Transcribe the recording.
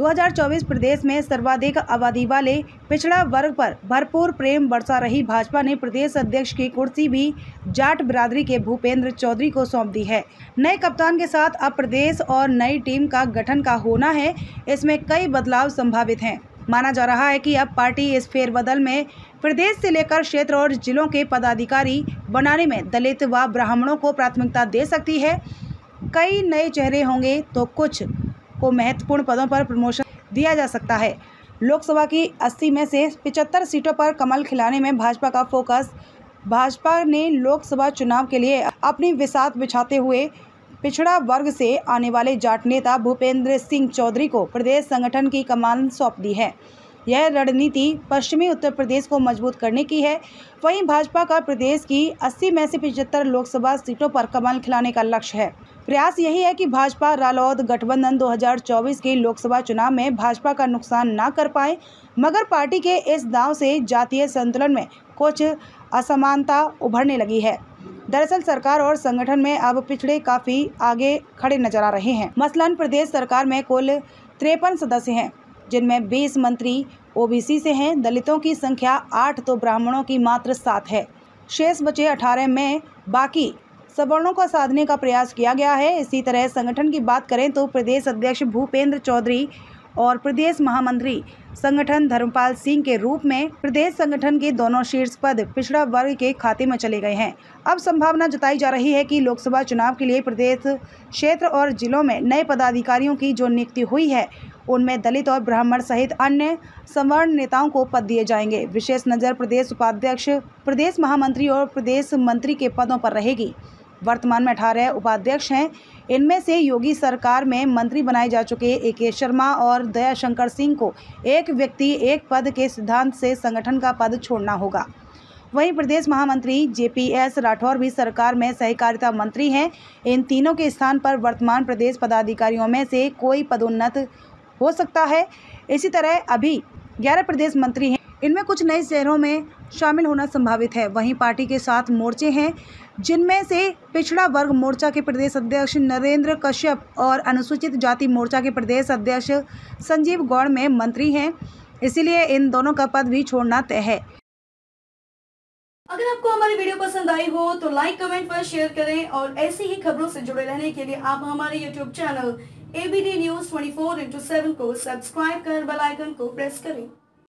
2024 प्रदेश में सर्वाधिक आबादी वाले पिछड़ा वर्ग पर भरपूर प्रेम बरसा रही भाजपा ने प्रदेश अध्यक्ष की कुर्सी भी जाट बिरादरी के भूपेंद्र चौधरी को सौंप दी है। नए कप्तान के साथ अब प्रदेश और नई टीम का गठन का होना है। इसमें कई बदलाव संभावित हैं। माना जा रहा है कि अब पार्टी इस फेरबदल में प्रदेश से लेकर क्षेत्र और जिलों के पदाधिकारी बनाने में दलित व ब्राह्मणों को प्राथमिकता दे सकती है। कई नए चेहरे होंगे तो कुछ को महत्वपूर्ण पदों पर प्रमोशन दिया जा सकता है। लोकसभा की 80 में से 75 सीटों पर कमल खिलाने में भाजपा का फोकस। भाजपा ने लोकसभा चुनाव के लिए अपनी बिसात बिछाते हुए पिछड़ा वर्ग से आने वाले जाट नेता भूपेंद्र सिंह चौधरी को प्रदेश संगठन की कमान सौंप दी है। यह रणनीति पश्चिमी उत्तर प्रदेश को मजबूत करने की है। वहीं भाजपा का प्रदेश की 80 में से 75 लोकसभा सीटों पर कमल खिलाने का लक्ष्य है। प्रयास यही है कि भाजपा रालोद गठबंधन 2024 के लोकसभा चुनाव में भाजपा का नुकसान न कर पाए, मगर पार्टी के इस दांव से जातीय संतुलन में कुछ असमानता उभरने लगी है। दरअसल सरकार और संगठन में अब पिछड़े काफी आगे खड़े नजर आ रहे हैं। मसलन प्रदेश सरकार में कुल 53 सदस्य हैं, जिनमें 20 मंत्री ओबीसी से हैं। दलितों की संख्या 8 तो ब्राह्मणों की मात्र 7 है। शेष बचे 18 में बाकी सवर्णों को साधने का प्रयास किया गया है। इसी तरह संगठन की बात करें तो प्रदेश अध्यक्ष भूपेंद्र चौधरी और प्रदेश महामंत्री संगठन धर्मपाल सिंह के रूप में प्रदेश संगठन के दोनों शीर्ष पद पिछड़ा वर्ग के खाते में चले गए हैं। अब संभावना जताई जा रही है कि लोकसभा चुनाव के लिए प्रदेश क्षेत्र और जिलों में नए पदाधिकारियों की जो नियुक्ति हुई है, उनमें दलित और ब्राह्मण सहित अन्य सवर्ण नेताओं को पद दिए जाएंगे। विशेष नज़र प्रदेश उपाध्यक्ष, प्रदेश महामंत्री और प्रदेश मंत्री के पदों पर रहेगी। वर्तमान में 18 उपाध्यक्ष हैं। इनमें से योगी सरकार में मंत्री बनाए जा चुके AK शर्मा और दयाशंकर सिंह को एक व्यक्ति एक पद के सिद्धांत से संगठन का पद छोड़ना होगा। वहीं प्रदेश महामंत्री JPS राठौर भी सरकार में सहकारिता मंत्री हैं। इन तीनों के स्थान पर वर्तमान प्रदेश पदाधिकारियों में से कोई पदोन्नत हो सकता है। इसी तरह अभी 11 प्रदेश मंत्री हैं। इनमें कुछ नए चेहरों में शामिल होना संभावित है। वहीं पार्टी के 7 मोर्चे हैं, जिनमें से पिछड़ा वर्ग मोर्चा के प्रदेश अध्यक्ष नरेंद्र कश्यप और अनुसूचित जाति मोर्चा के प्रदेश अध्यक्ष संजीव गौड़ में मंत्री हैं। इसीलिए इन दोनों का पद भी छोड़ना तय है। अगर आपको हमारी वीडियो पसंद आई हो तो लाइक, कमेंट पर शेयर करें और ऐसी ही खबरों से जुड़े रहने के लिए आप हमारे YouTube चैनल ABD News 24/7 को सब्सक्राइब कर बेल आइकन को प्रेस करें।